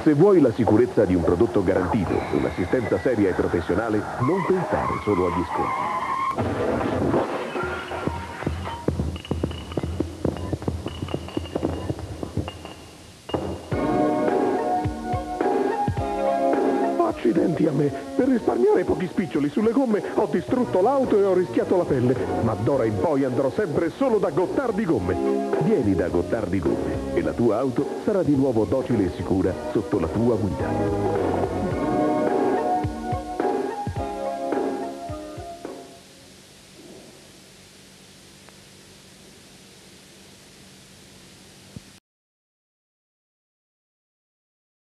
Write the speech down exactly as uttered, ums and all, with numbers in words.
Se vuoi la sicurezza di un prodotto garantito e un'assistenza seria e professionale, non pensare solo agli sconti. Accidenti a me, per risparmiare pochi spiccioli sulle gomme ho distrutto l'auto e ho rischiato la pelle, ma d'ora in poi andrò sempre solo da Gottardi Gomme. Vieni da Gottardi Gomme e la tua auto sarà di nuovo docile e sicura sotto la tua guida.